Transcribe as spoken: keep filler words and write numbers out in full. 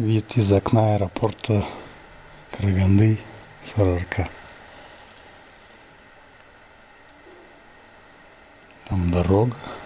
Вид из окна аэропорта Караганды с эр эр ка. Там дорога.